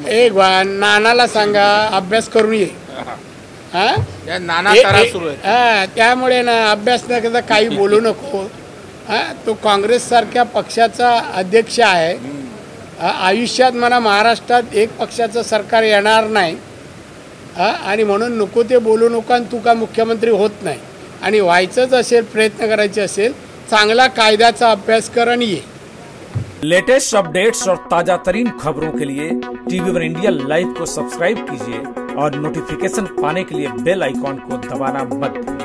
एक नानाला सांगा अभ्यास करून ये. नाना तरा सुरू आहे. त्यामुळे ना अभ्यास न करता काही बोलू नको. तो काँग्रेस सारख्या पक्षाचा अध्यक्ष आहे. आयुष्यात मला महाराष्ट्रात एक पक्षाचं सरकार येणार नाही आणि म्हणून नको ते बोलू नको. आणि तू का मुख्यमंत्री होत नाही आणि व्हायचंच असेल, प्रयत्न करायचे असेल, चांगला कायद्याचा अभ्यास कर आणि ये. लेटेस्ट अपडेट्स और ताजा तरीन खबरों के लिए TV1 इंडिया लाइव को सब्सक्राइब कीजिए और नोटिफिकेशन पाने के लिए बेल आइकॉन को दबाना मत भूलिए.